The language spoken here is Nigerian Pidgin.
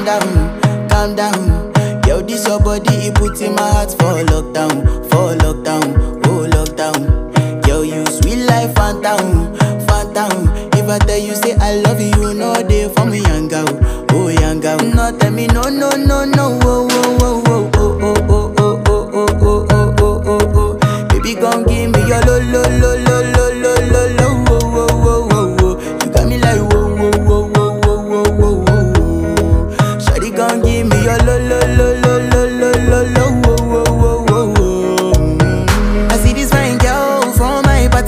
calm down. Yo, this your body, it puts in my heart for lockdown, oh lockdown. Yo, you sweet life, phantom, phantom. If I tell you say I love you, you know they for me, young girl, oh young girl. No, tell me no, no, no, no, oh, oh, oh, oh, oh, oh, oh, oh, oh, oh, oh, oh, oh, oh. Baby, come give me your lo, lo, lo, lo.